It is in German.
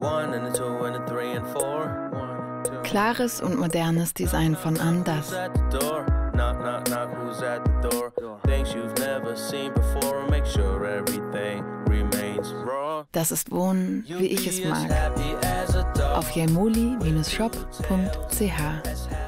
Klares und modernes Design von Andas. Das ist Wohnen, wie ich es mag. Auf jaimoli-shop.ch